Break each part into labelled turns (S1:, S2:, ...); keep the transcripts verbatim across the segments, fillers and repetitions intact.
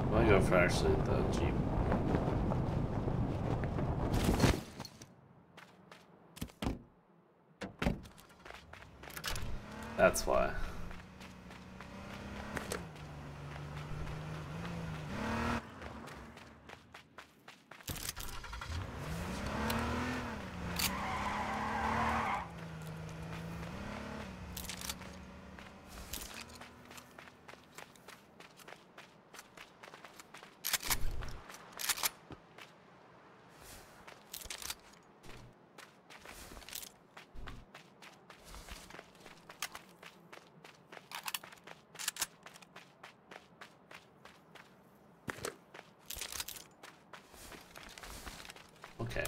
S1: I'm gonna go for actually the Jeep. That's why. Okay.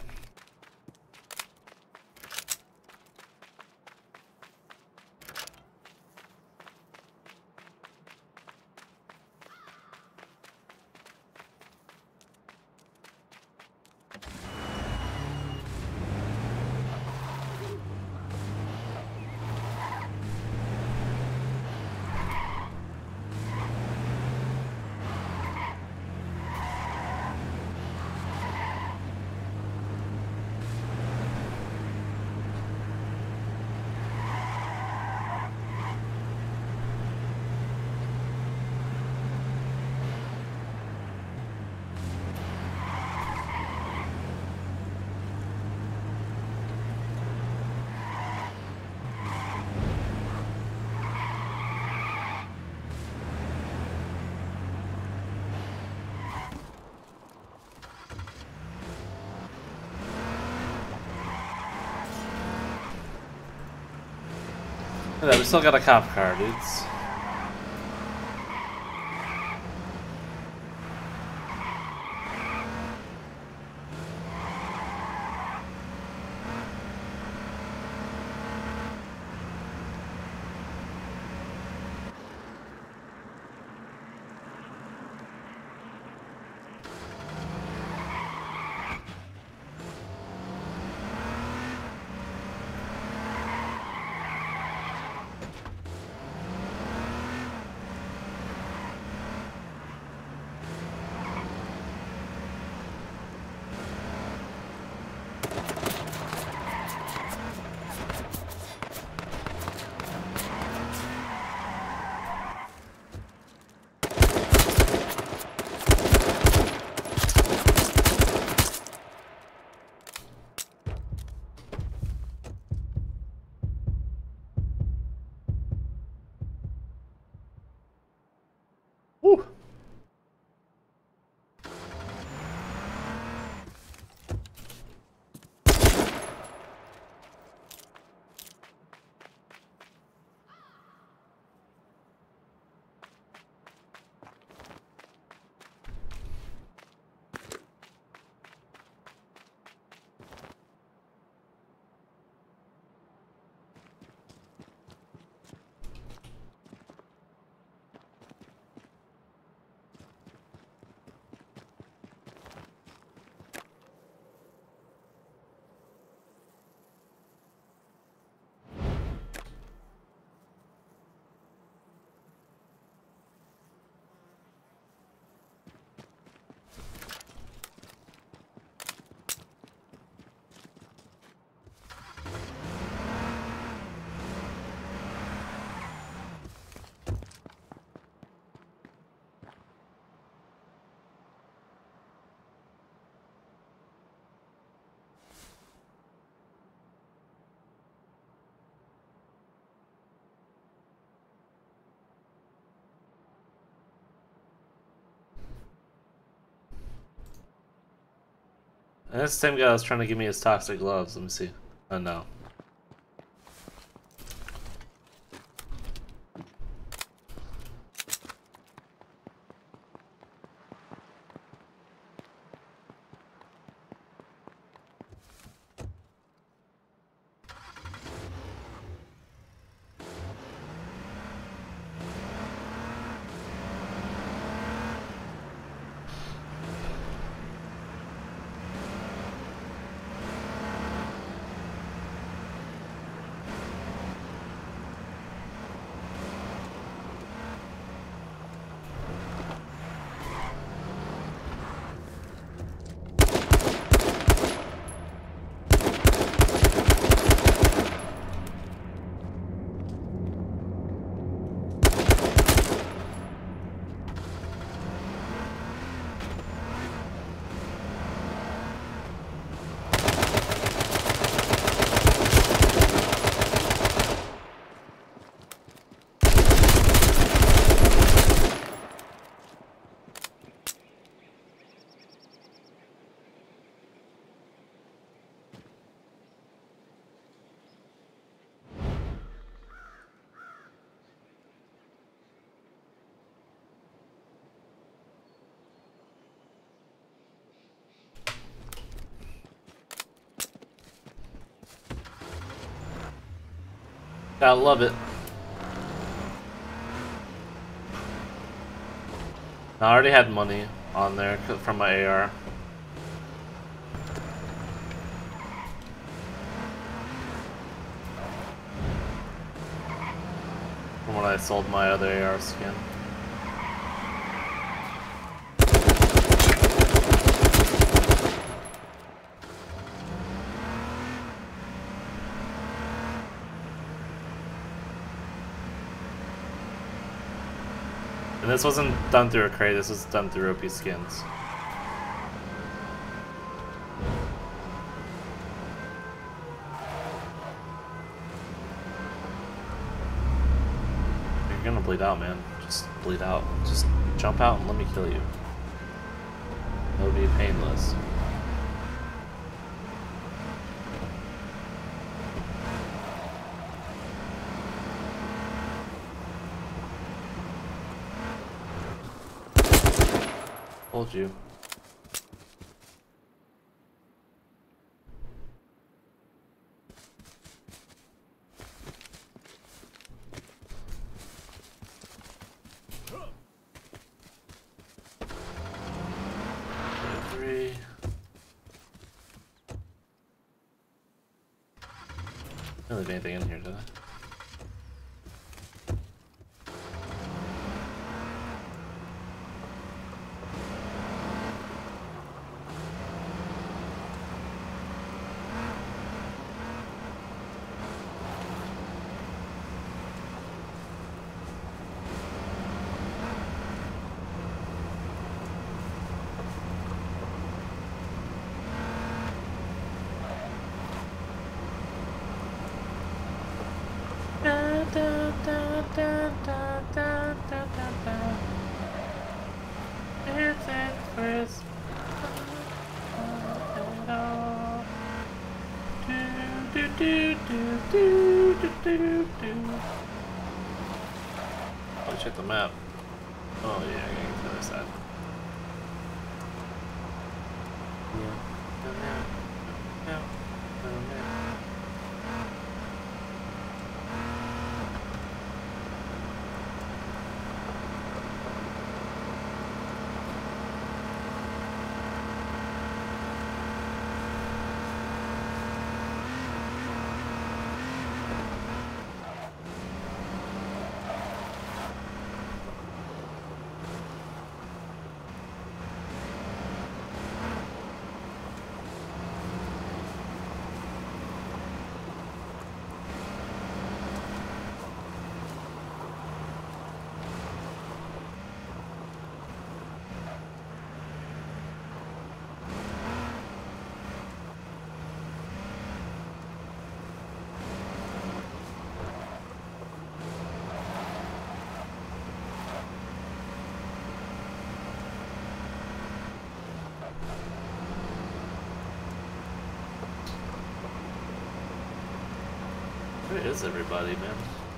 S1: Yeah, we still got a cop car, dudes. Woo! And that's the same guy that was trying to give me his toxic gloves. Let me see. Oh no. Gotta love it. I already had money on there from my A R. From when I sold my other A R skin. And this wasn't done through a crate, this was done through O P Skins. You're gonna bleed out, man. Just bleed out. Just jump out and let me kill you. It'll be painless. Told you. Three. Didn't leave anything in here, did I? It's Christmas. Do do do do do do do. I'll check the map. Oh yeah, I gotta get to the other side. Yeah. No, no, no, no. Where is everybody, man?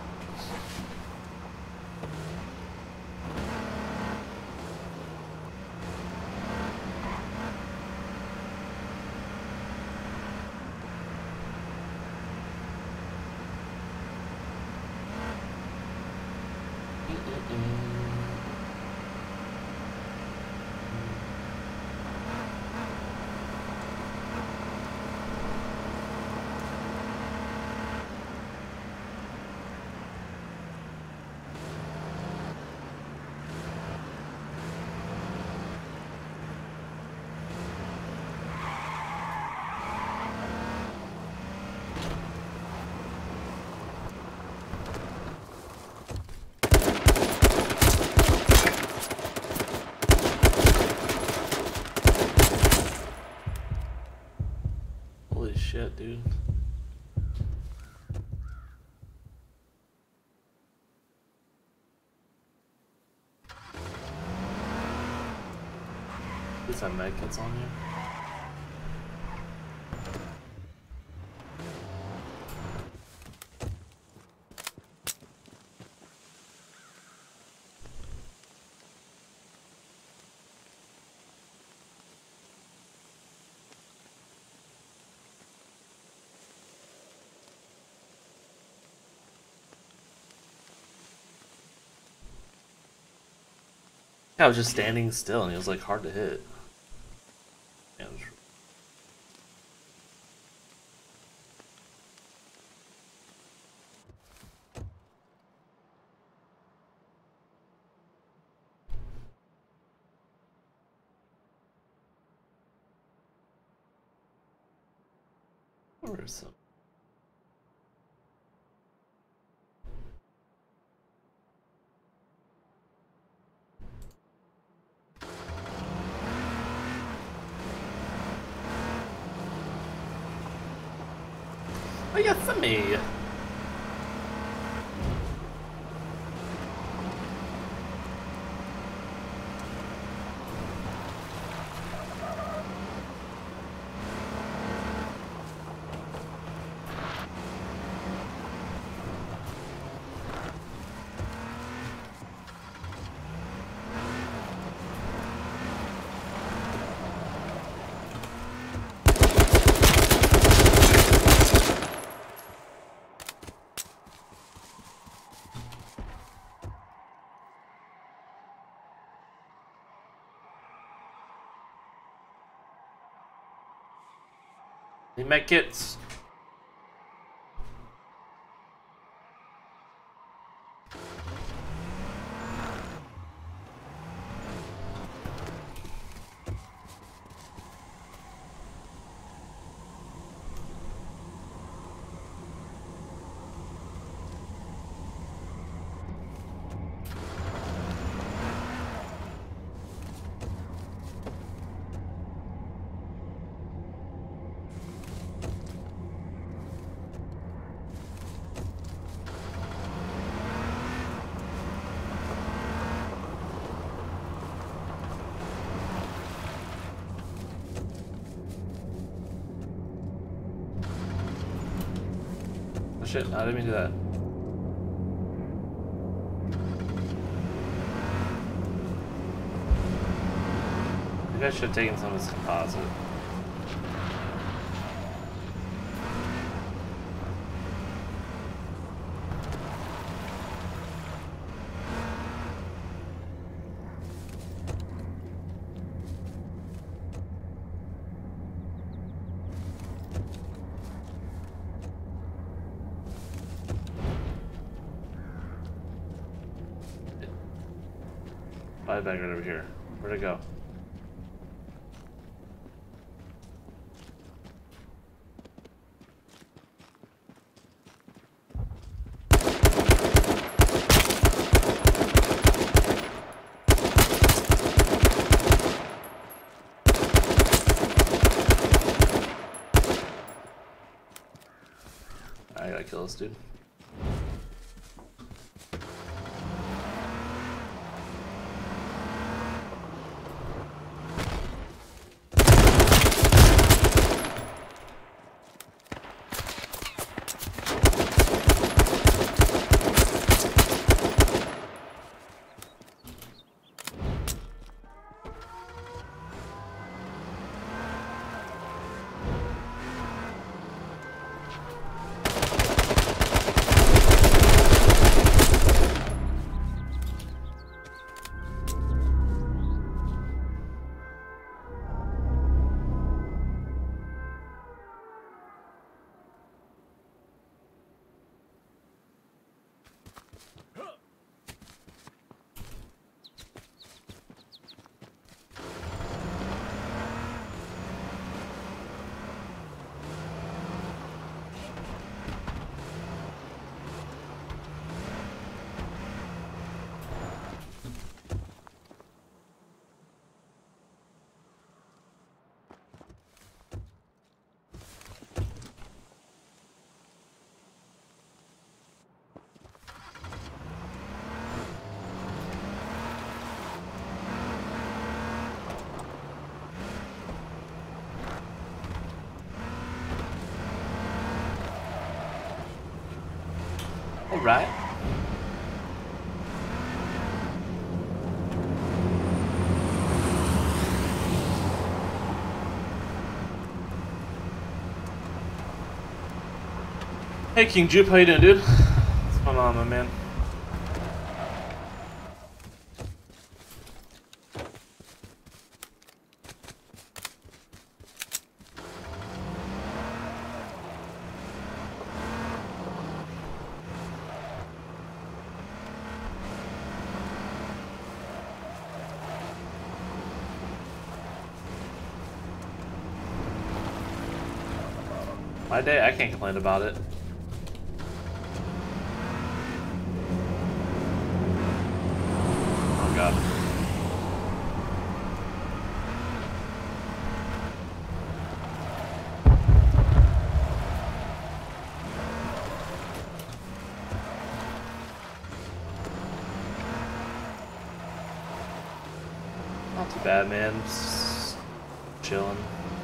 S1: Holy shit, dude. At least that medkit's on you. Yeah, I was just standing still and he was like hard to hit. Yeah, it was... Where is some? Oh yeah, for me. Need my kits. Oh shit, I didn't mean to do that. Maybe I should have taken some of this composite. Buy bag right over here. Where'd it go? I gotta kill this dude. Alright. Hey King Jupe, how you doing, dude? What's going on, my man? My day, I can't complain about it. Oh god. Not too bad, man. Just chilling.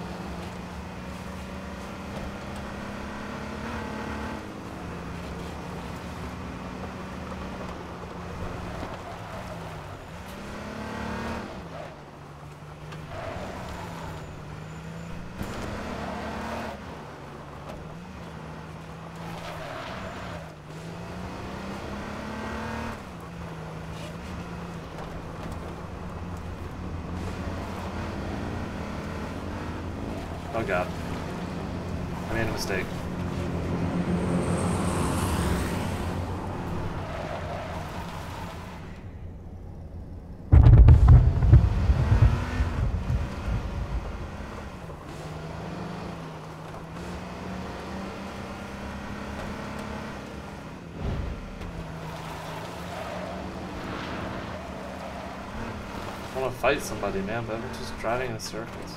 S1: Oh god. I made a mistake. I want to fight somebody, man, but I'm just driving in circles.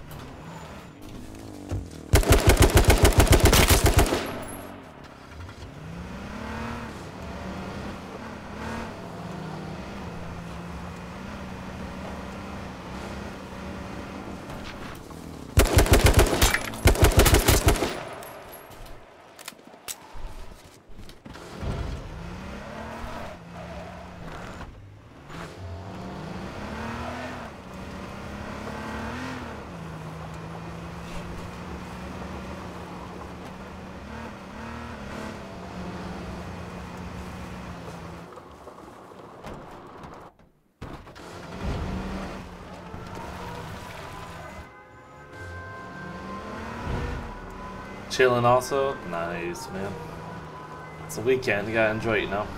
S1: Chilling also? Nice, man. It's a weekend, you gotta enjoy it, you know?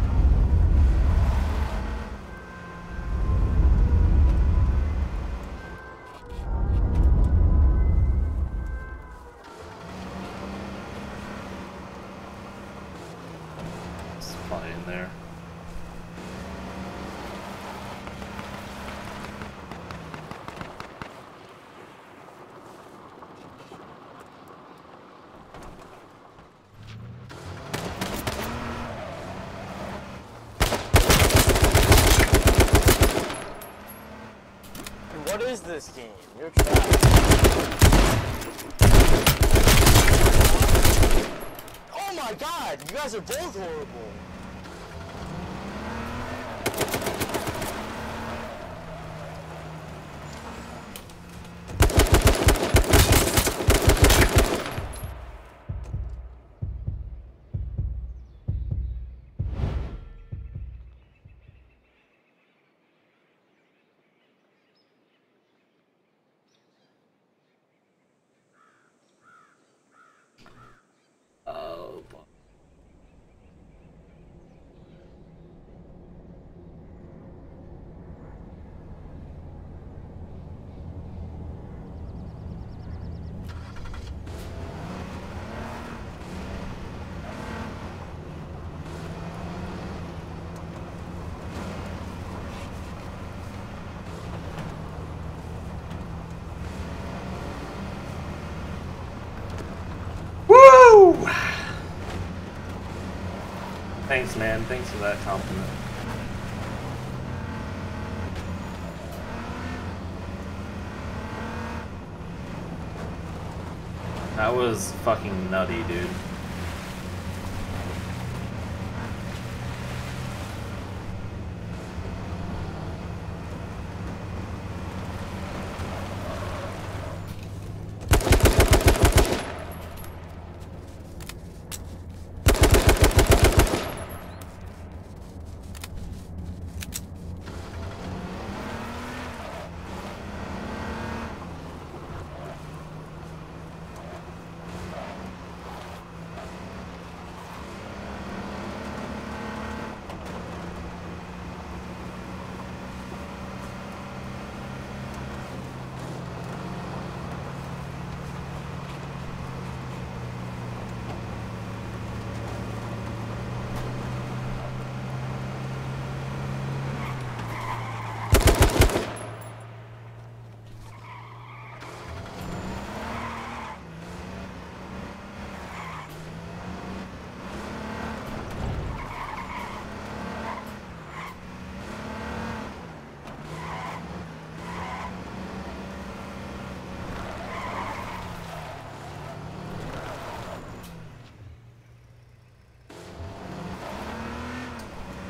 S1: It's plenty in there.
S2: What is this game? You're trash. Oh my god, you guys are both horrible.
S1: Oh, boy. Woo! Thanks, man. Thanks for that compliment. That was fucking nutty, dude.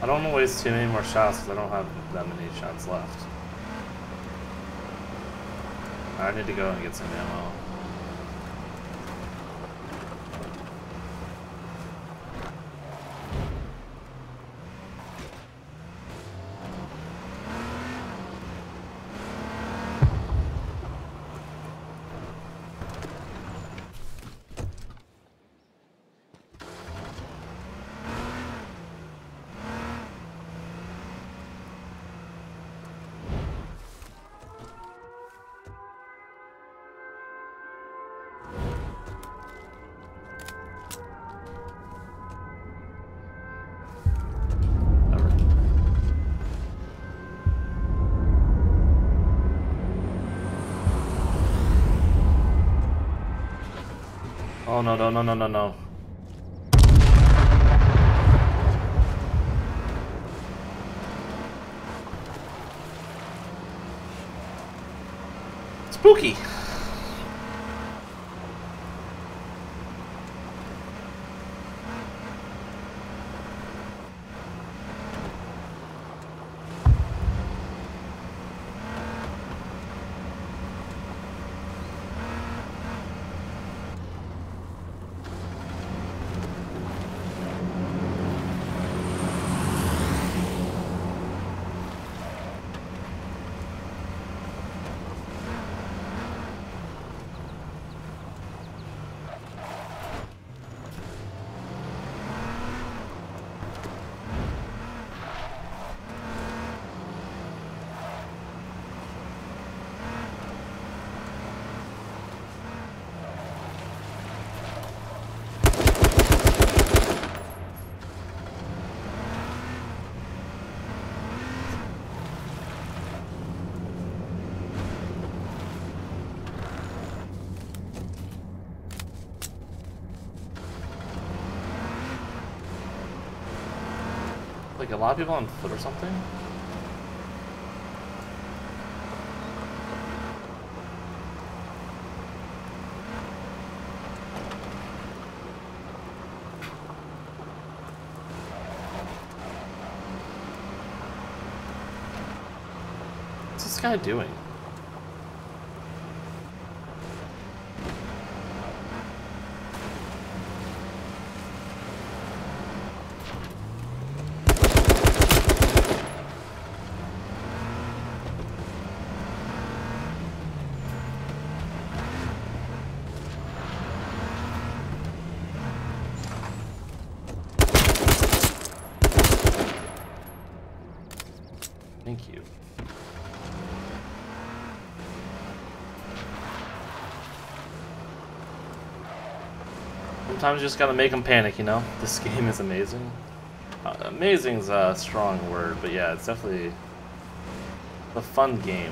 S1: don't want to waste too many more shots because I don't have that many shots left. I need to go and get some ammo. Oh no no no no no no. Spooky. Like a lot of people on foot or something? What's this guy doing? Thank you. Sometimes you just gotta make them panic, you know? This game is amazing. Uh, amazing's a strong word, but yeah, it's definitely a fun game.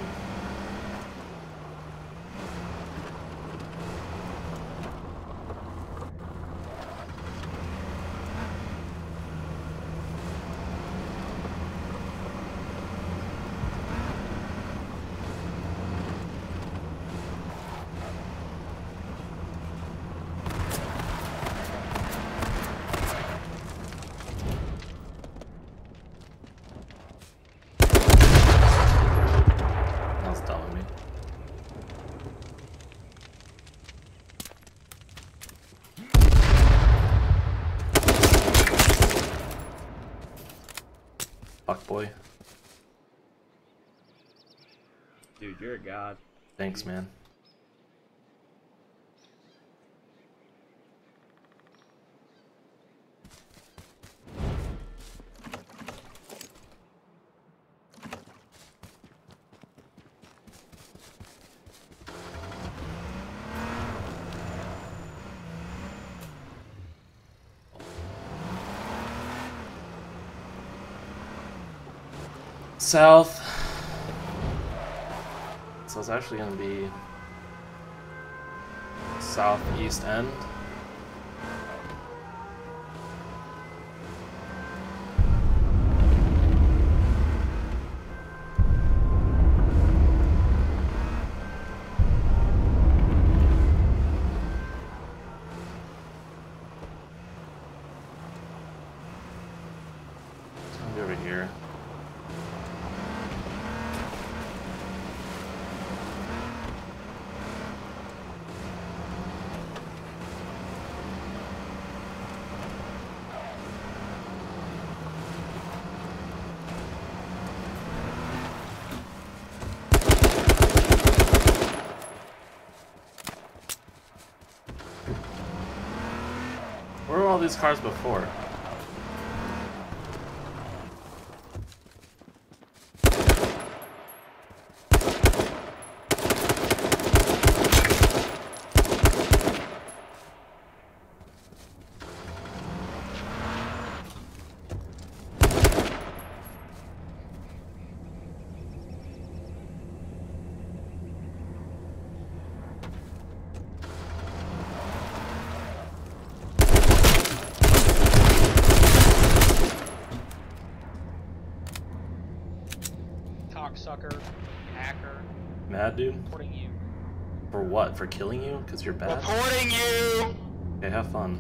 S1: Fuck boy.
S3: Dude, you're a god.
S1: Thanks, man. South. So it's actually going to be southeast end. It's going to be over these cars before.
S4: Cocksucker, hacker,
S1: Mad dude?
S4: reporting you.
S1: For what? For killing you? Because you're bad?
S2: Reporting you!
S1: Okay, have fun.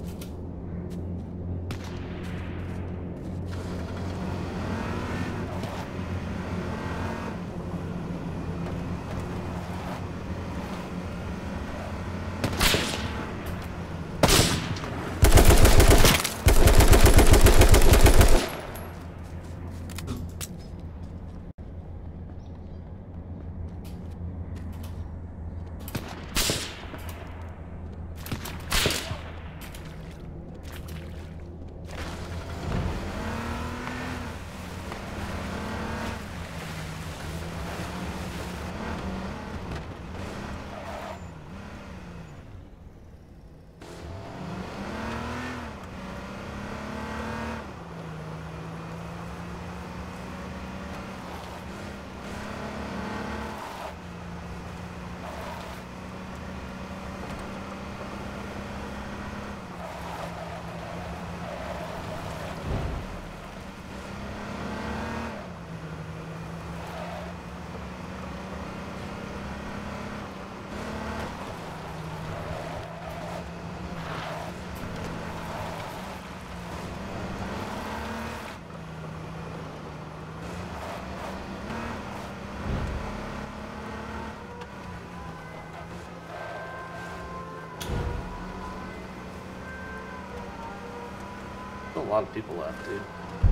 S1: Still a lot of people left, dude.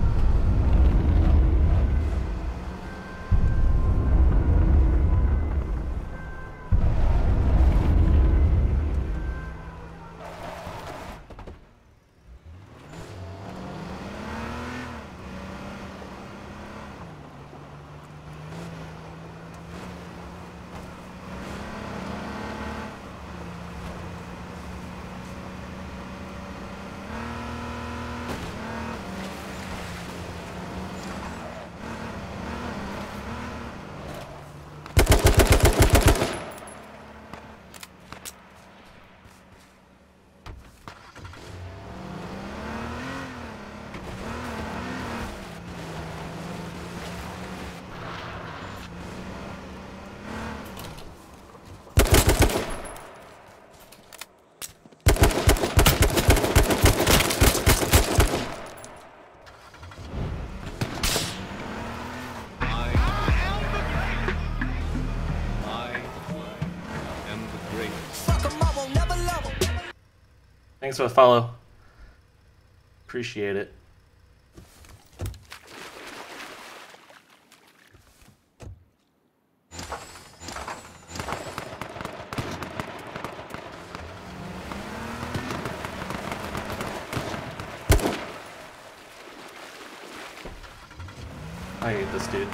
S1: Thanks for the follow. Appreciate it. I hate this dude.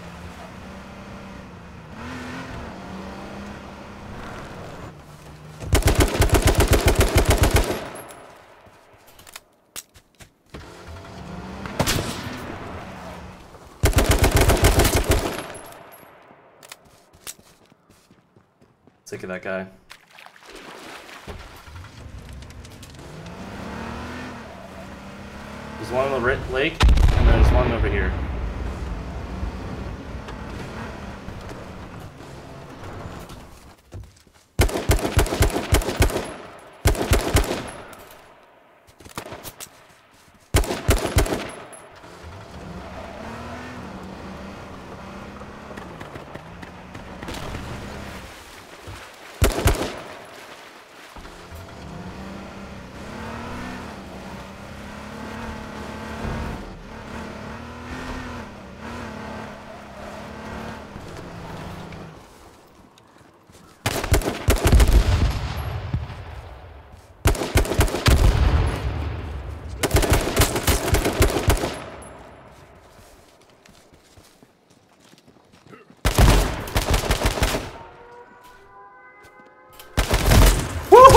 S1: Sick of that guy. There's one on the lake, and there's one over here.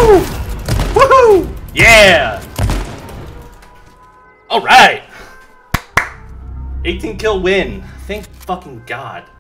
S1: Woo! Woohoo! Yeah! Alright! eighteen kill win. Thank fucking God.